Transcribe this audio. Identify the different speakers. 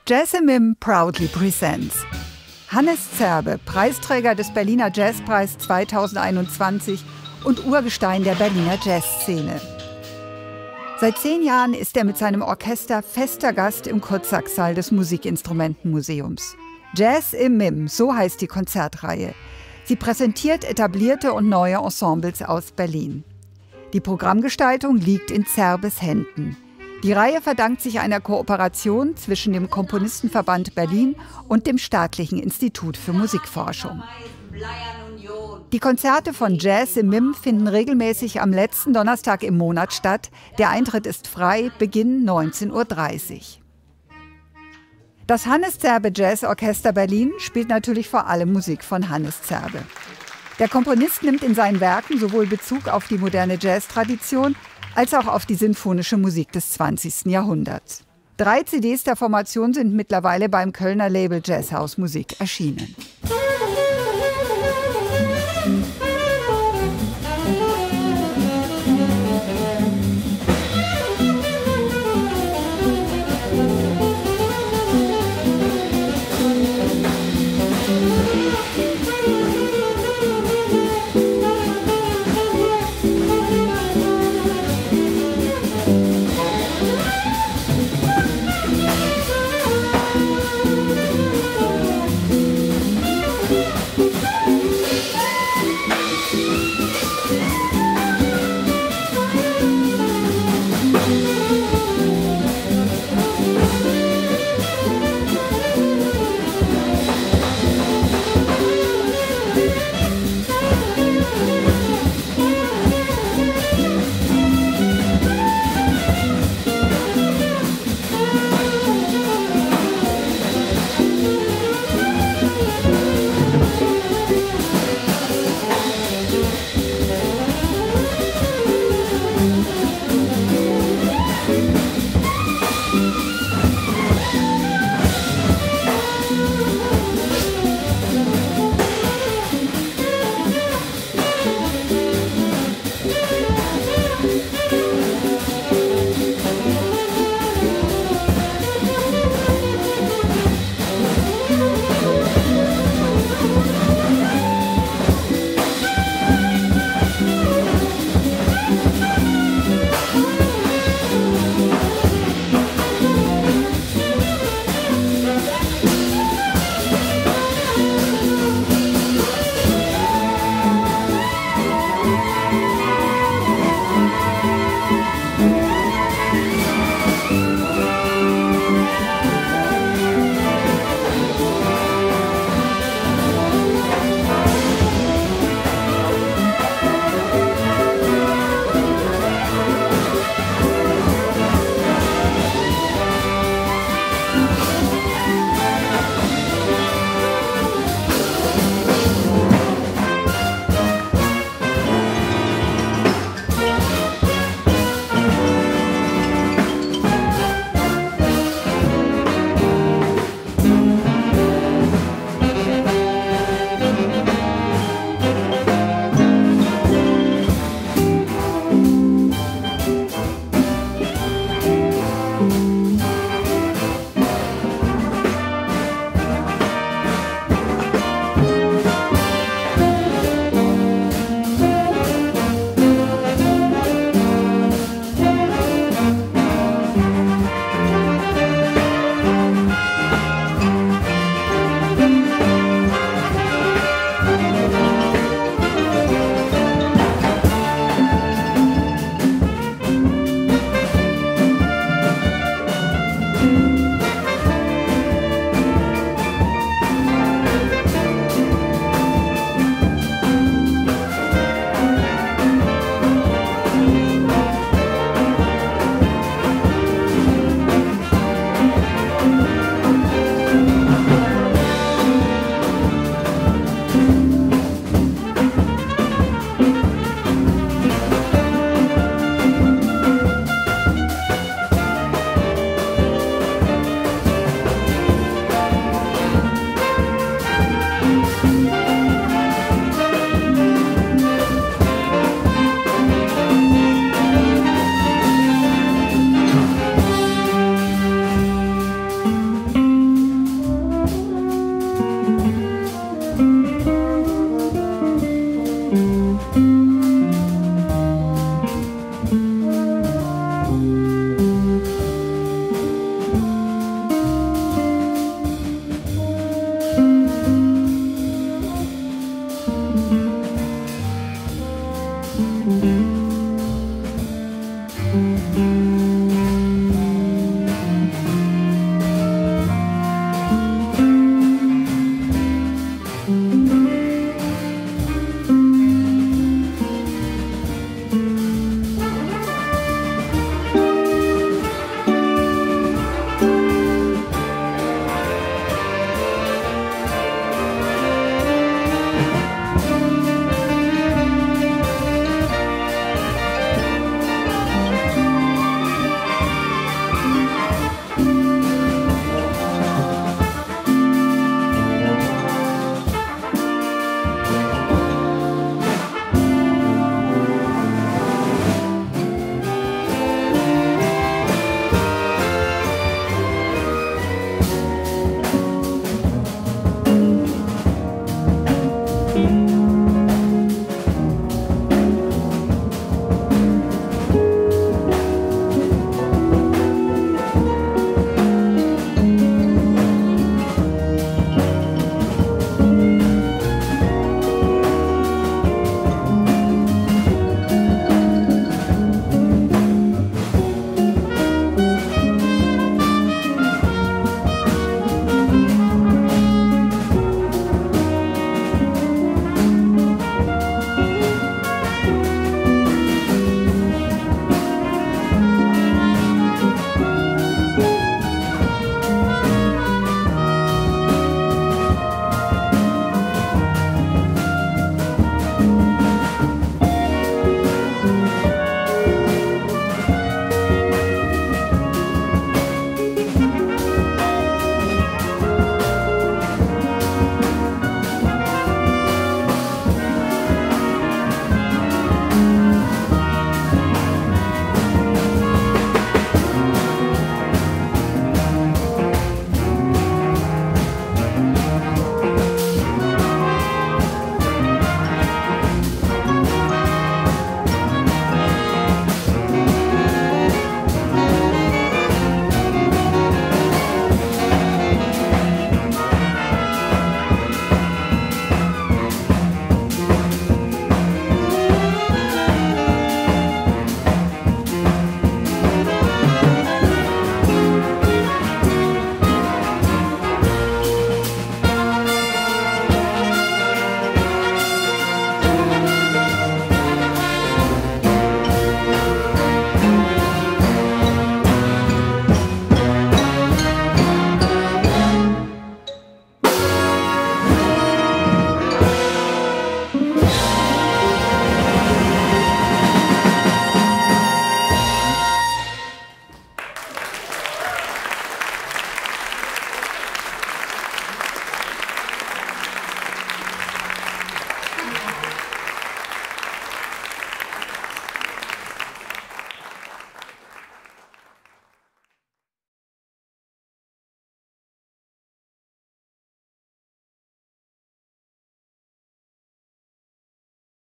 Speaker 1: Jazz im MIM proudly presents Hannes Zerbe, Preisträger des Berliner Jazzpreis 2021 und Urgestein der Berliner Jazzszene. Seit 10 Jahren ist er mit seinem Orchester fester Gast im Kurtzsacksaal des Musikinstrumentenmuseums. Jazz im MIM, so heißt die Konzertreihe. Sie präsentiert etablierte und neue Ensembles aus Berlin. Die Programmgestaltung liegt in Zerbes Händen. Die Reihe verdankt sich einer Kooperation zwischen dem Komponistenverband Berlin und dem Staatlichen Institut für Musikforschung. Die Konzerte von Jazz im MIM finden regelmäßig am letzten Donnerstag im Monat statt. Der Eintritt ist frei, Beginn 19:30 Uhr. Das Hannes Zerbe Jazz Orchester Berlin spielt natürlich vor allem Musik von Hannes Zerbe. Der Komponist nimmt in seinen Werken sowohl Bezug auf die moderne Jazz-Tradition als auch auf die sinfonische Musik des 20. Jahrhunderts. 3 CDs der Formation sind mittlerweile beim Kölner Label Jazzhaus Musik erschienen.